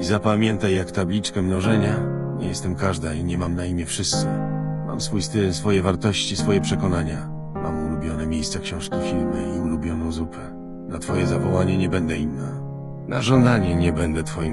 I zapamiętaj jak tabliczkę mnożenia. Nie jestem każda i nie mam na imię wszyscy. Mam swój styl, swoje wartości, swoje przekonania. Mam ulubione miejsca, książki, filmy i ulubioną zupę. Na twoje zawołanie nie będę inna. Na żądanie nie będę twoim